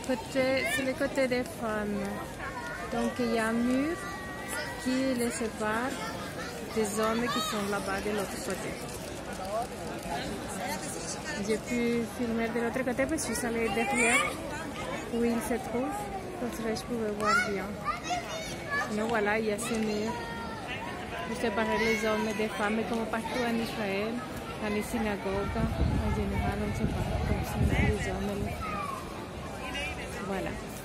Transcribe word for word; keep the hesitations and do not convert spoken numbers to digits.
côté, c'est le côté des femmes. Donc il y a un mur qui les sépare des hommes qui sont là-bas de l'autre côté. J'ai pu filmer de l'autre côté parce que je suis allée derrière où il se trouve, comme ça je pouvais voir bien. Mais voilà, il y a ce mur pour séparer les hommes des femmes, comme partout en Israël, dans les synagogues, en général on sépare comme ça les hommes et les femmes. Voilà.